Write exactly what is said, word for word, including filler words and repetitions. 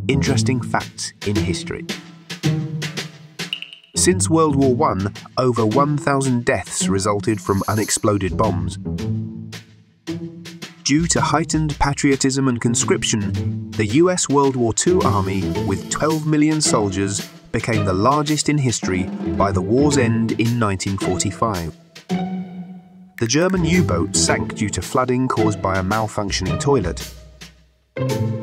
Interesting facts in history. Since World War One, over one thousand deaths resulted from unexploded bombs. Due to heightened patriotism and conscription, the U S World War Two Army, with twelve million soldiers, became the largest in history by the war's end in nineteen forty-five. The German U-boat sank due to flooding caused by a malfunctioning toilet.